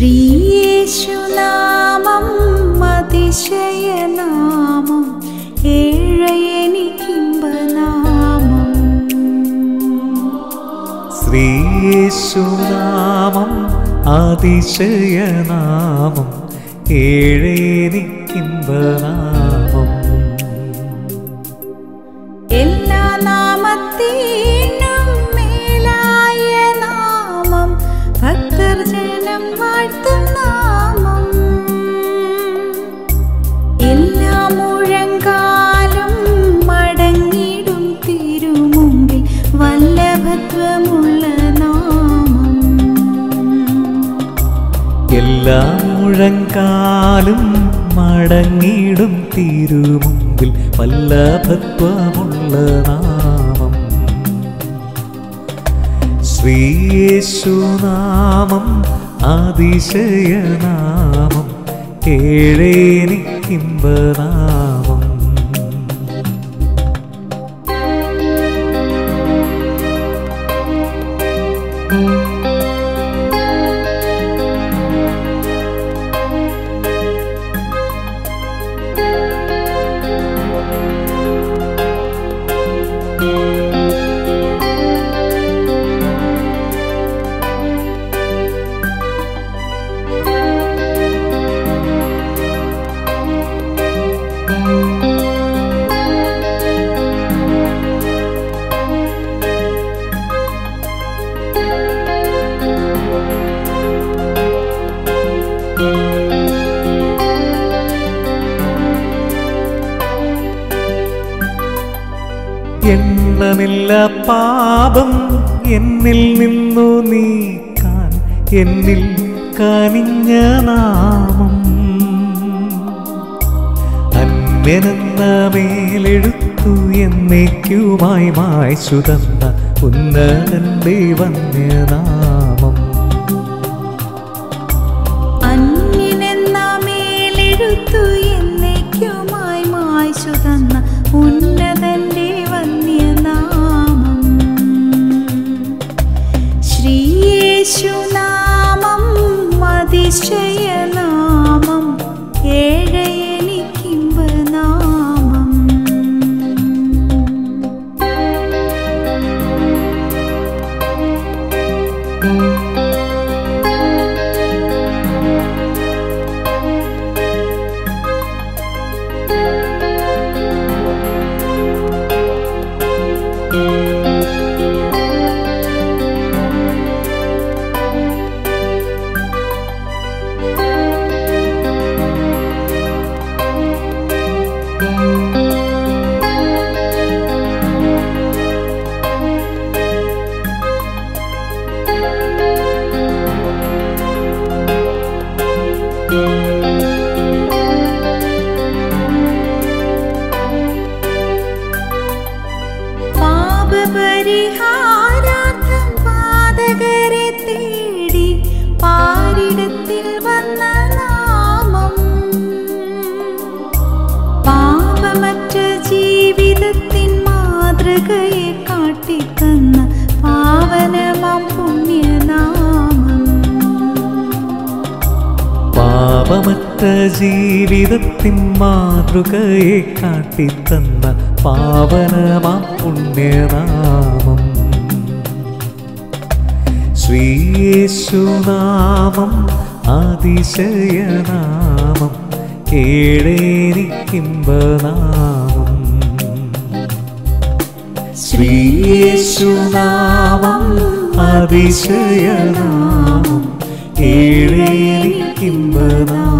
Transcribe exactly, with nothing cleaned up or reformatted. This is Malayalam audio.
ശ്രീയേശുനാമം അതിശയനാമം ഏഴയെനിക്കിമ്പനാമം. ശ്രീയേശുനാമം അതിശയനാമം ഏഴയെനിക്കിമ്പനാമം. എല്ലാ നാമത്തിനും മേലായ നാമം ഭക്തർ ജനം വാഴ്ത്തും നാമം. എല്ലാ മുഴങ്കാലും മടങ്ങിടും തിരുമുമ്പിൽ വല്ലഭത്വമുള്ള നാമം. എല്ലാ മുഴങ്കാലും മടങ്ങിടും തിരുമുമ്പിൽ വല്ലഭത്വമുള്ള നാമം. ശ്രീയേശുനാമം അതിശയനാമം ഏഴയെനിക്കിമ്പനാമം. എണ്ണമില്ല പാപം എന്നിൽ നിന്നു നീക്കാൻ എന്നിൽ കനിഞ്ഞ നാമം. അന്യനെന്ന മേലെഴുത്തു എന്നേക്കുമായി മായ്ച്ചു തന്ന ഉന്നതന്റെ വന്യനാമം. അന്യനെന്ന മേലെഴുത്തു എന്നേക്കുമായി മായ്ച്ചു തന്ന ഉന്നതന്റെ വന്യനാമം. ശ്രീയേശുനാമം അതിശയനാമം ഏഴയെനിക്കിമ്പനാമം. പാപപരിഹാരാർത്ഥം പാതകരെ തേടി പാരിടത്തിൽ വന്ന നാമം. പാപമറ്റ ജീവിതത്തിൻ മാതൃകയെ കാട്ടിത്തന്ന പാവനമാം പുണ്യനാമം. പാപമറ്റ ജീവിതത്തിൻ മാതൃകയെ കാട്ടിത്തന്ന പാവനമാം പുണ്യനാമം. ശ്രീയേശുനാമം അതിശയനാമം ഏഴയെനിക്കിമ്പനാമം. ശ്രീയേശുനാമം അതിശയനാമം ഏഴയെനിക്കിമ്പനാമം.